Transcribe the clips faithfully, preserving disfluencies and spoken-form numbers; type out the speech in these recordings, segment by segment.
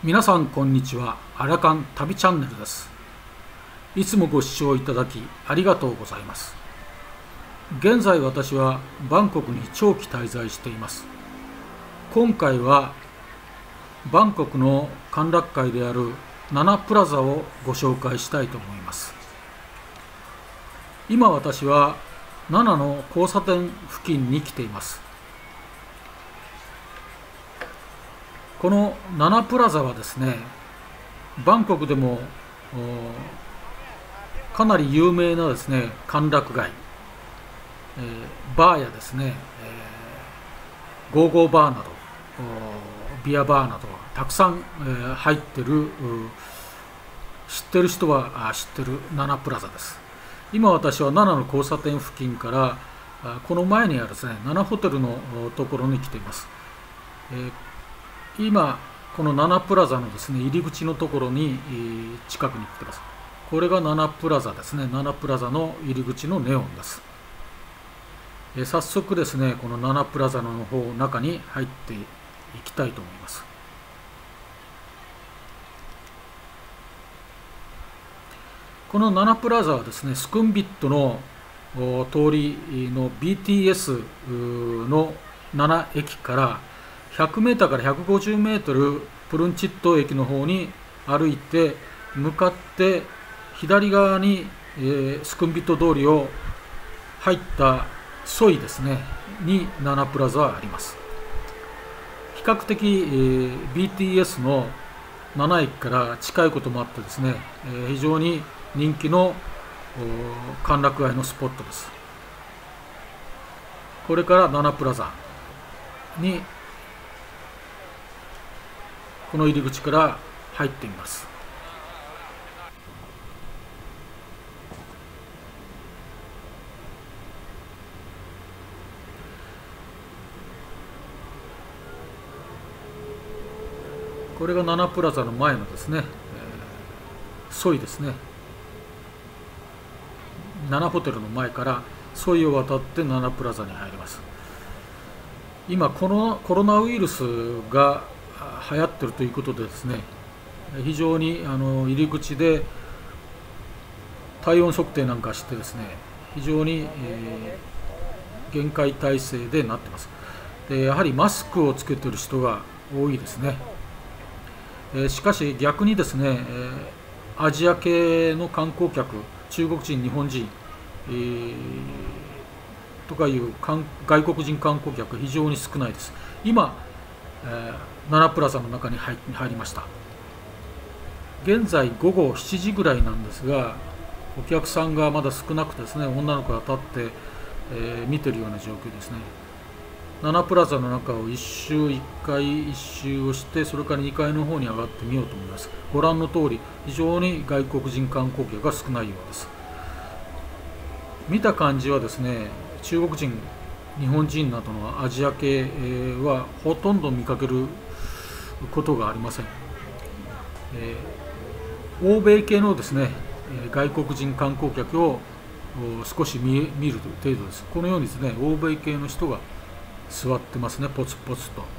皆さんこんにちは。アラカン旅チャンネルです。いつもご視聴いただきありがとうございます。現在私はバンコクに長期滞在しています。今回はバンコクの歓楽街であるナナプラザをご紹介したいと思います。今私はナナの交差点付近に来ています。このナナプラザはですね、バンコクでもかなり有名なですね歓楽街、えー、バーやですね、えー、ゴーゴーバーなどビアバーなどたくさん、えー、入ってる知ってる人は知ってるナナプラザです。今私はナナの交差点付近からこの前にあるですねナナホテルのところに来ています。えー今このナナプラザのですね入り口のところに近くに来ています。これがナナプラザですね。ナナプラザの入り口のネオンです。え早速ですねこのナナプラザの方中に入っていきたいと思います。このナナプラザはですねスクンビットの通りの ビーティーエス のナナ駅からひゃくメーターからひゃくごじゅうメートルプルンチット駅の方に歩いて向かって左側に、えー、スクンビット通りを入った沿いですねにナナプラザはあります。比較的、えー、ビーティーエス のナナ駅から近いこともあってですね、えー、非常に人気の歓楽街のスポットです。これからナナプラザにこの入り口から入ってみます。これがナナプラザの前のですね、えー、沿いですね。ナナホテルの前から沿いを渡ってナナプラザに入ります。今このコロナウイルスが流行ってるということでですね、非常にあの入り口で体温測定なんかしてですね、非常に、えー、厳戒態勢でなってます。でやはりマスクをつけている人が多いですね。えー、しかし逆にですね、えー、アジア系の観光客、中国人、日本人、えー、とかいう外国人観光客非常に少ないです。今、えーナナプラザの中に 入, 入りました。現在ごごしちじぐらいなんですが、お客さんがまだ少なくてですね、女の子が立って、えー、見てるような状況ですね。ナナプラザの中を一周いっかい一周をして、それからにかいの方に上がってみようと思います。ご覧の通り非常に外国人観光客が少ないようです。見た感じはですね、中国人、日本人などのアジア系はほとんど見かけることがありません。えー、欧米系のですね外国人観光客を少し 見, 見る程度です。このようにですね欧米系の人が座ってますね、ポツポツと。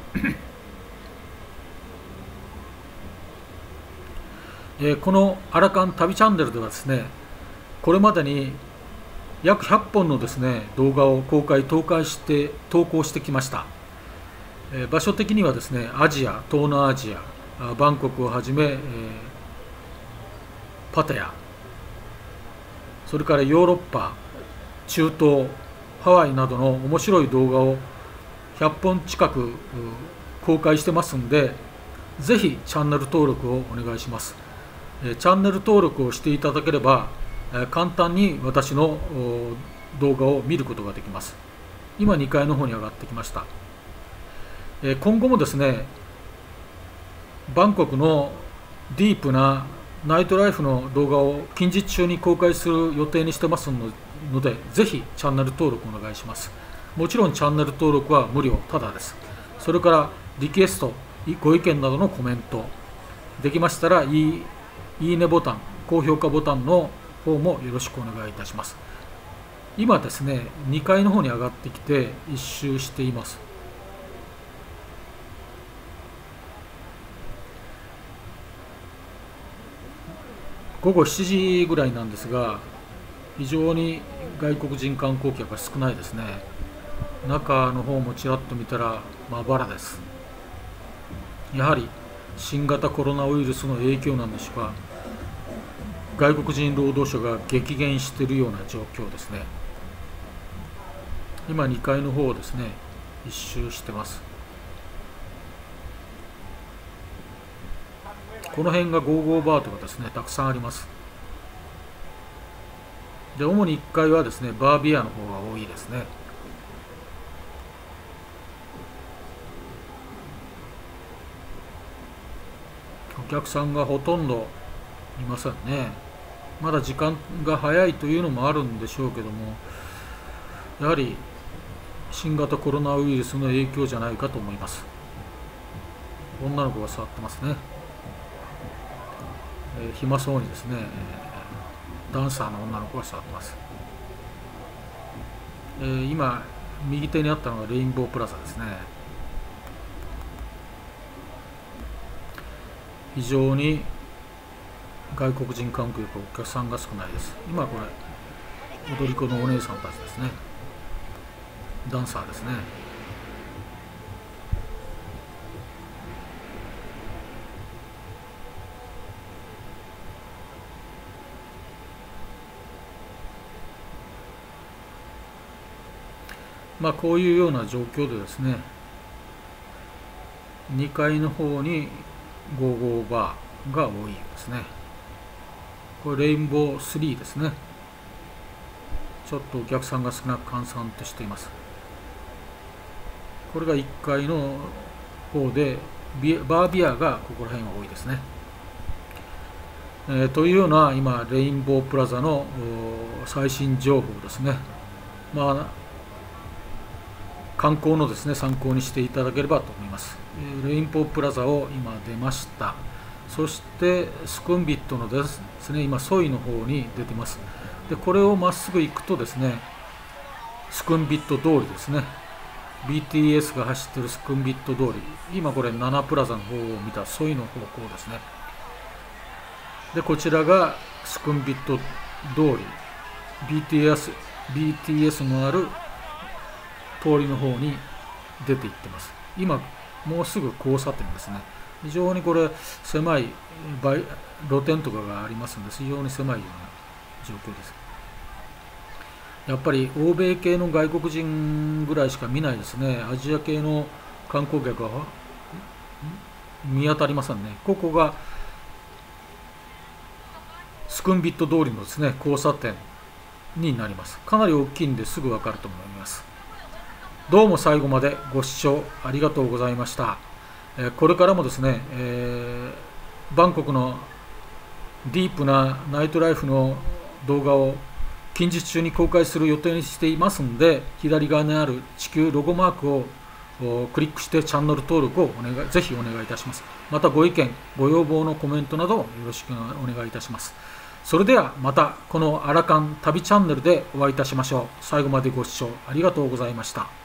えー、このアラカン旅チャンネルではですねこれまでに約ひゃっぽんのですね動画を公開投稿して投稿してきました。場所的にはですねアジア、東南アジア、バンコクをはじめ、えー、パタヤ、それからヨーロッパ、中東、ハワイなどの面白い動画をひゃっぽん近く公開してますんで、ぜひチャンネル登録をお願いします。チャンネル登録をしていただければ簡単に私の動画を見ることができます。今にかいの方に上がってきました。今後もですねバンコクのディープなナイトライフの動画を近日中に公開する予定にしてますので、ぜひチャンネル登録お願いします。もちろんチャンネル登録は無料、ただです。それからリクエスト、ご意見などのコメントできましたらいい、いいねボタン、高評価ボタンの方もよろしくお願いいたします。今ですねにかいの方に上がってきて一周しています。 ごごしちじぐらいなんですが、非常に外国人観光客が少ないですね。中の方もちらっと見たらまばらです。やはり新型コロナウイルスの影響なんでしょうか、外国人労働者が激減しているような状況ですね。今にかいの方をですね一周してます。この辺がゴーゴーバーとかですねたくさんあります。で主にいっかいはですねバービアの方が多いですね。お客さんがほとんどいませんね。まだ時間が早いというのもあるんでしょうけども、やはり新型コロナウイルスの影響じゃないかと思います。女の子が座ってますね。えー、暇そうにですねダンサーの女の子が座ってます。えー、今右手にあったのがレインボープラザですね。非常に外国人観光客お客さんが少ないです。今これ踊り子のお姉さんたちですね。ダンサーですね。まあこういうような状況でですね、にかいの方にゴーゴーバーが多いですね。これレインボースリーですね。ちょっとお客さんが少なく閑散としています。これがいっかいの方でバービアがここら辺は多いですね。えー、というような今レインボープラザの最新情報ですね。まあ観光のですね参考にしていただければと思います。えー、レインボープラザを今出ました。そしてスクンビットのですね今ソイの方に出てます。でこれをまっすぐ行くとですねスクンビット通りですね、 ビーティーエス が走っているスクンビット通り、今これナナプラザの方を見たソイの方向ですね。でこちらがスクンビット通り ビーティーエス, ビーティーエス のある通りの方に出ていってます。今もうすぐ交差点ですね。非常にこれ狭い露店とかがありますので非常に狭いような状況です。やっぱり欧米系の外国人ぐらいしか見ないですね。アジア系の観光客は見当たりませんね。ここがスクンビット通りのですね交差点になります。かなり大きいんですぐ分かると思います。どうも最後までご視聴ありがとうございました。これからもですね、えー、バンコクのディープなナイトライフの動画を近日中に公開する予定にしていますので、左側にある地球ロゴマークをクリックしてチャンネル登録をお願いぜひお願いいたします。またご意見ご要望のコメントなどよろしくお願いいたします。それではまたこのアラカン旅チャンネルでお会いいたしましょう。最後までご視聴ありがとうございました。